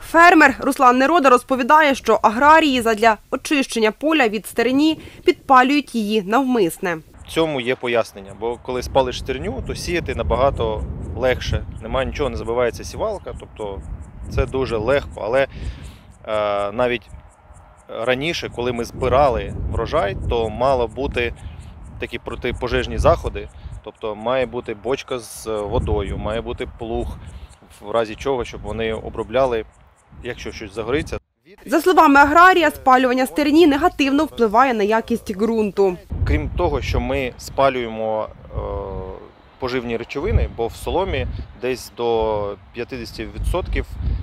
Фермер Руслан Нерода розповідає, що аграрії задля очищення поля від стерні підпалюють її навмисне. В цьому є пояснення, бо коли спалиш стерню, то сіяти набагато легше. Немає нічого, не забивається сівалка, тобто це дуже легко. Але навіть раніше, коли ми збирали врожай, то мало бути такі протипожежні заходи, тобто має бути бочка з водою, має бути плуг, в разі чого, щоб вони обробляли, якщо щось загориться. За словами аграрія, спалювання стерні негативно впливає на якість ґрунту. Крім того, що ми спалюємо поживні речовини, бо в соломі десь до 50%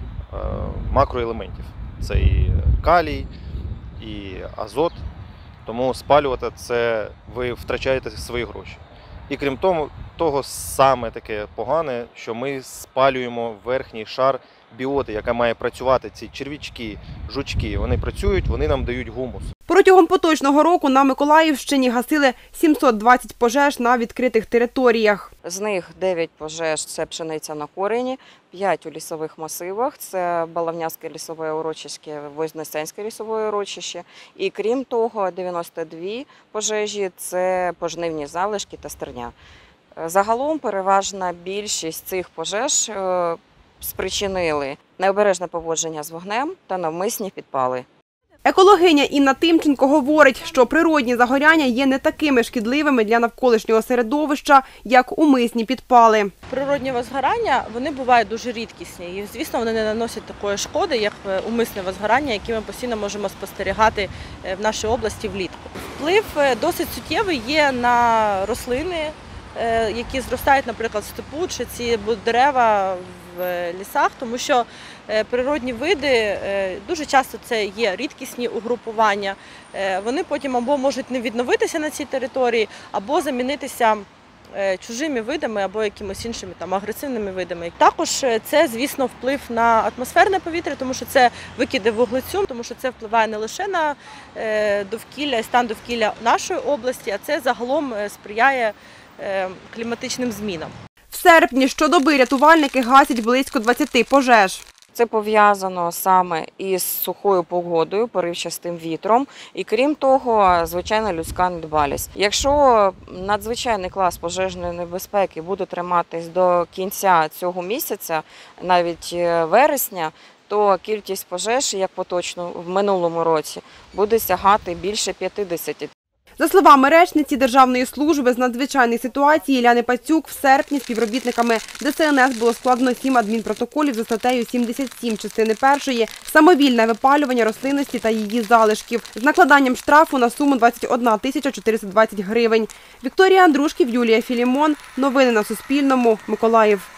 макроелементів. Це і калій, і азот. Тому спалювати це ви втрачаєте свої гроші. І крім того, саме таке погане, що ми спалюємо верхній шар біоти, яка має працювати, ці черв'ячки, жучки. Вони працюють, вони нам дають гумус. Протягом поточного року на Миколаївщині гасили 720 пожеж на відкритих територіях. З них 9 пожеж – це пшениця на корені, 5 у лісових масивах – це Балавнянське лісове урочище, Вознесенське лісове урочище. І крім того, 92 пожежі – це пожнивні залишки та стерня. Загалом переважна більшість цих пожеж спричинили необережне поводження з вогнем та навмисні підпали. Екологиня Інна Тимченко говорить, що природні загоряння є не такими шкідливими для навколишнього середовища, як умисні підпали. Природні возгорання, вони бувають дуже рідкісні і, звісно, вони не наносять такої шкоди, як умисне возгорання, які ми постійно можемо спостерігати в нашій області влітку. Вплив досить суттєвий є на рослини, які зростають, наприклад, в степу, чи ці дерева в лісах, тому що природні види, дуже часто це є рідкісні угрупування, вони потім або можуть не відновитися на цій території, або замінитися чужими видами або якимось іншими агресивними видами. Також це, звісно, вплив на атмосферне повітря, тому що це викиди вуглецю, тому що це впливає не лише на довкілля і стан довкілля нашої області, а це загалом сприяє кліматичним змінам. В серпні щодоби рятувальники гасять близько 20 пожеж. Це пов'язано саме із сухою погодою, поривчастим вітром і, крім того, звичайно, людська недбалість. Якщо надзвичайний клас пожежної небезпеки буде триматись до кінця цього місяця, навіть вересня, то кількість пожеж, як поточно в минулому році, буде сягати більше 50. За словами речниці Державної служби з надзвичайних ситуацій Іляни Пацюк, в серпні співробітниками ДСНС було складено 7 адмінпротоколів за статтею 77 частини 1 «Самовільне випалювання рослинності та її залишків» з накладанням штрафу на суму 21 420 гривень. Вікторія Андрушків, Юлія Філімон. Новини на Суспільному. Миколаїв.